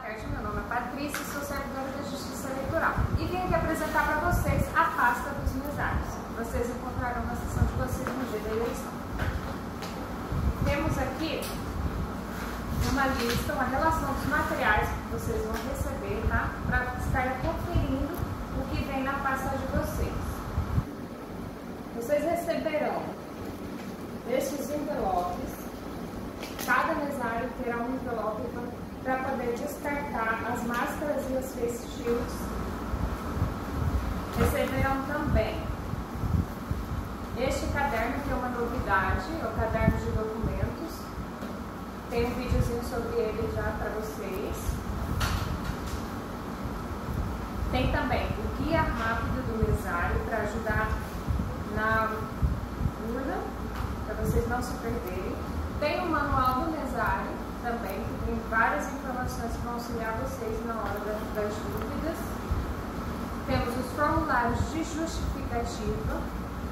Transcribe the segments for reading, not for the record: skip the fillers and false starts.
tarde, meu nome é Patrícia, sou servidora da Justiça Eleitoral e vim aqui apresentar para vocês a pasta dos mesários. Vocês encontrarão na sessão de vocês no dia da eleição. Temos aqui uma lista, uma relação dos materiais que vocês vão receber, tá? Para estar conferindo o que vem na pasta de vocês. Vocês receberão estes envelopes. Cada mesário terá um envelope para poder descartar as máscaras e as face shields. Receberão também este caderno, que é uma novidade, é o caderno de documentos. Tem um videozinho sobre ele já para vocês. Tem também o guia rápido do mesário para ajudar na urna, para vocês não se perderem. Tem o manual do mesário também, que tem várias informações que vão auxiliar vocês na hora das dúvidas. Temos os formulários de justificativa,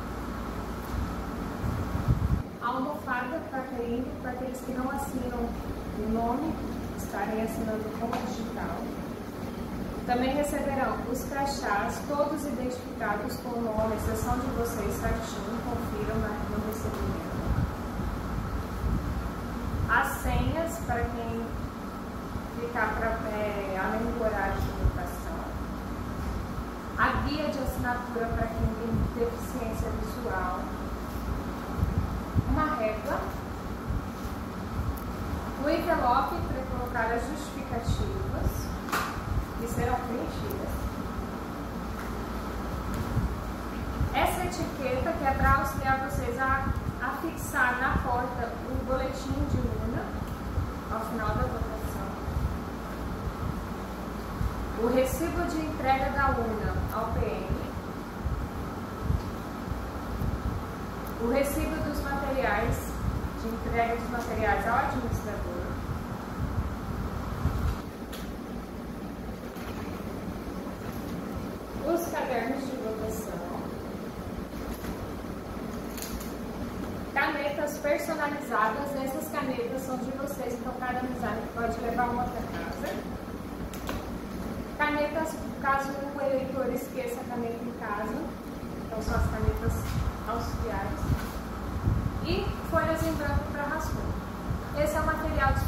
a almofada para carimbo, para aqueles que não assinam o nome, estarem assinando como digital. Também receberão os crachás, todos identificados com o nome, a exceção de vocês certinho, confiram no recebimento. As senhas para quem ficar além do horário de votação. A guia de assinatura para quem tem deficiência visual. Uma régua. O envelope para colocar as justificativas, que serão preenchidas. Essa etiqueta que é para auxiliar vocês a fixar na porta o boletim de urna ao final da votação. O recibo de entrega da urna ao PM. O recibo dos materiais, de entrega dos materiais ao administrador. Os cadernos de votação. Canetas personalizadas, essas canetas são de vocês, então cada mesário pode levar uma para casa. Canetas, caso o eleitor esqueça a caneta em casa, então são as canetas auxiliares. E folhas em branco para rascunho. Esse é o material disponível